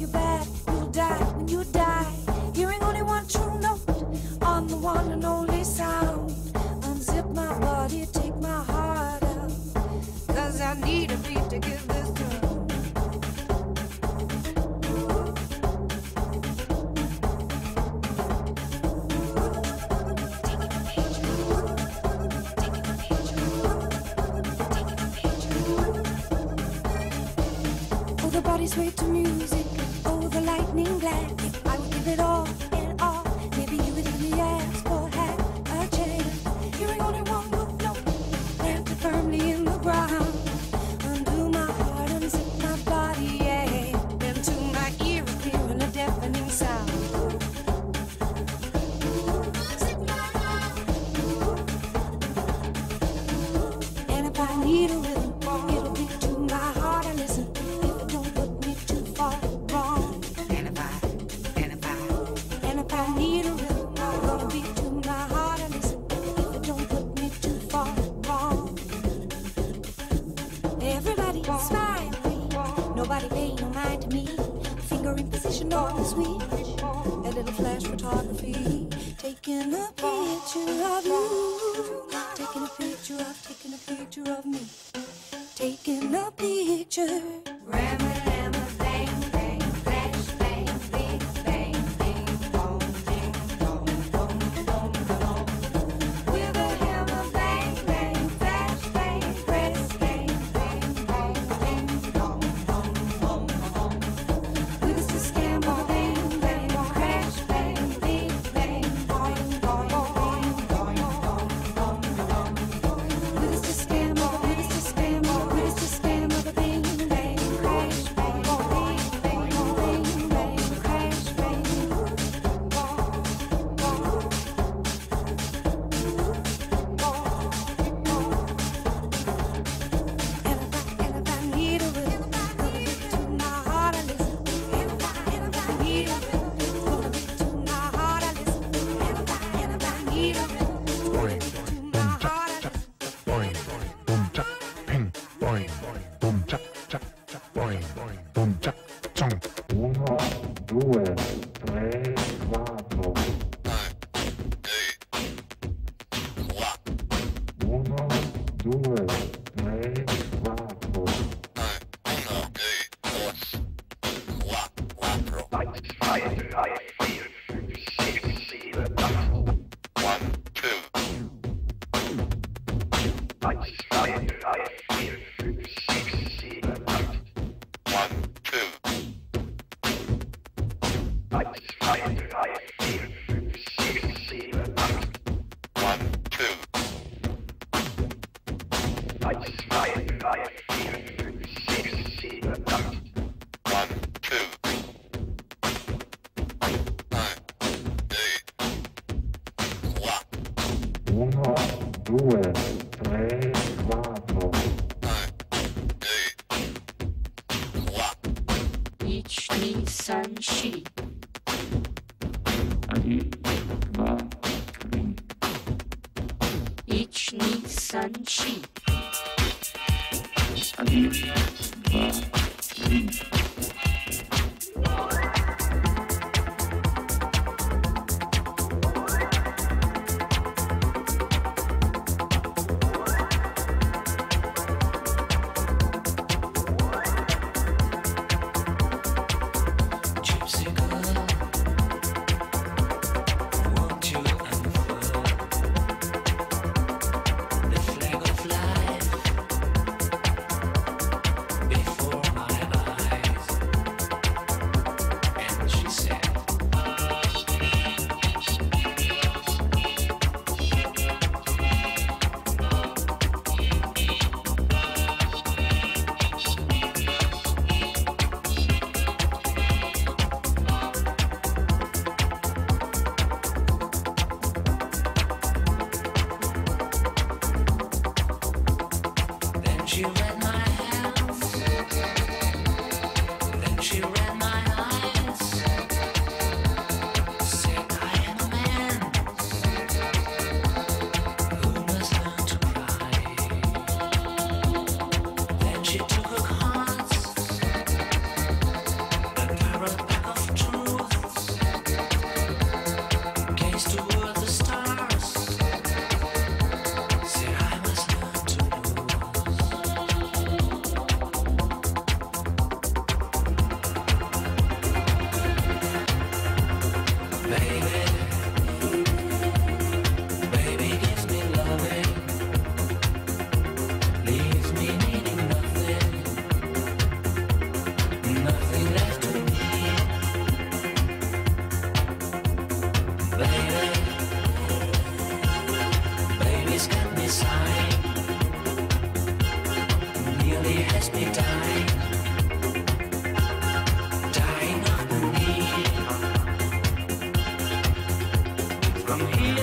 you back, you'll die when you die. Hearing only one true note on the one and only sound. Unzip my body, take my heart out, 'cause I need a beat to give this drum. Sway to music, oh the lightning blast. I would give it all and all. Maybe you would only ask for half a chance. Hearing only one good note, planted firmly in the ground. Undo my heart, unzip my body, yeah. Into my ear, hearing a deafening sound. Unzip my heart. And if I need a rhythm, it'll be to my heart I listen. Need a rhythm, gonna beat to my heart and listen. If it don't put me too far wrong. Everybody smile, nobody pay no mind to me. Finger in position on the switch, a little flash photography. Taking a picture of you, taking a picture of me, taking a picture. Rammer, rammer, bang, bang, flash, bang, big bang, bing, bong. Flag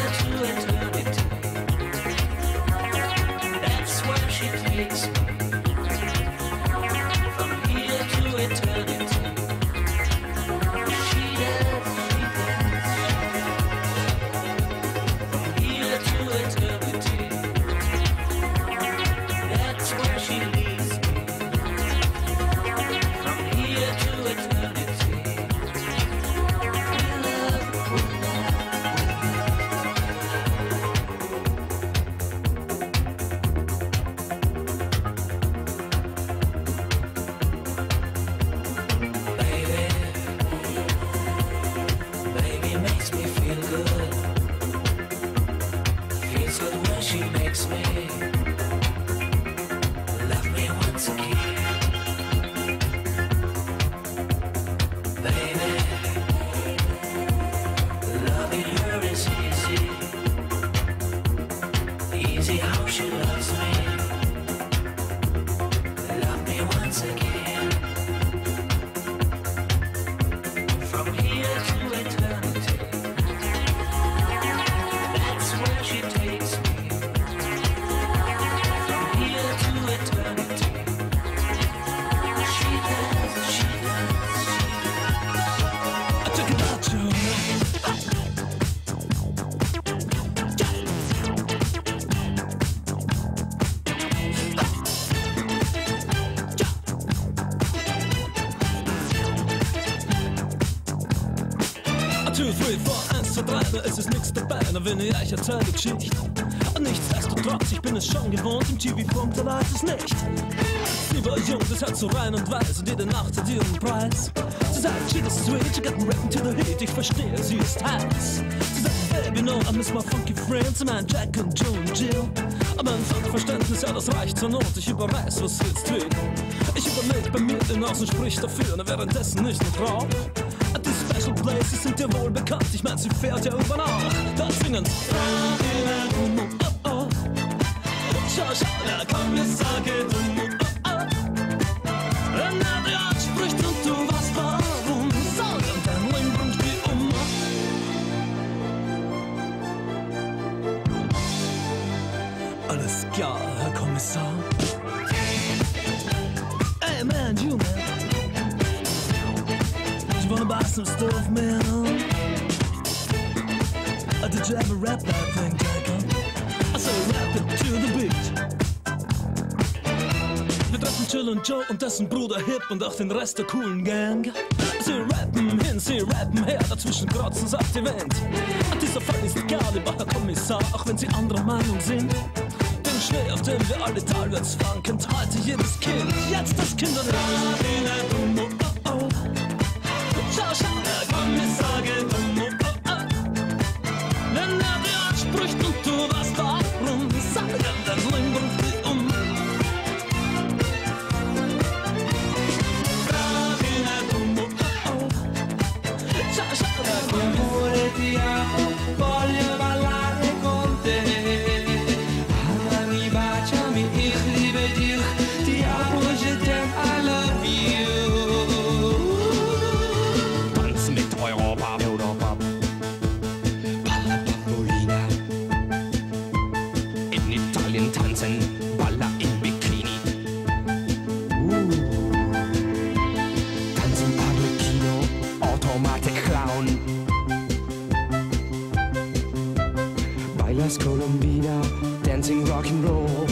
Es ist nix dabei, na wenn ich euch erzähl die Geschichte. Und nichtsdestotrotz, ich bin es schon gewohnt, im TV-Funk, da weiß es nicht. Sie war jung, das Herz so rein und weiß, und jede Nacht hat ihren Preis. Sie sagt, she is sweet, she got rapping to the heat, ich verstehe, sie ist heiß. Sie sagt, baby, no, I miss my funky friends, mein Jack und Joe und Jill. Aber ein Funkverständnis, ja, das reicht zur Not, ich überreiß, was sie jetzt will. Ich überleg bei mir, den Außen spricht dafür, na währenddessen nicht noch rauch. Die Special Places sind dir wohl bekannt, ich mein, sie fährt ja irgendwann auch. Da singen oh, oh, oh. Schau, schau, der Kommissar geht oh, oh. Wenn Adrian spricht und du weißt warum, sag und dein Ring bringt die um. Alles klar, Herr Kommissar. Hey man, you man. Wanna buy some stuff, man? Did you ever rap that thing, Jacob? I said rap it to the beat. Wir treffen Jill und Joe und dessen Bruder Hip und auch den Rest der coolen Gang. Sie rappen hin, sie rappen her, dazwischen kratzen sagt die Wind. Dieser Fall ist egal, lieber Herr Kommissar, auch wenn sie anderer Meinung sind. Den Schnee, auf dem wir alle talwärts fahren, kennt heute jedes Kind. Jetzt das Kinderlied. Schau, schau, der Kommissar geht oh, oh. Wenn er dir anspricht und du weißt warum, sag ihm, dein Ring bringt dich um. Frag ihn halt oh, oh. Schau, schau, der Amore ti amo, voglio ballare con te. Amami, baciami, ich liebe dich. Ti amo, je t'aime, I love you. Tanzen, Baller im Bikini. Tanzen Arlecchino, Automatic Clown. Bailas Colombina, dancing Rock'n'Roll.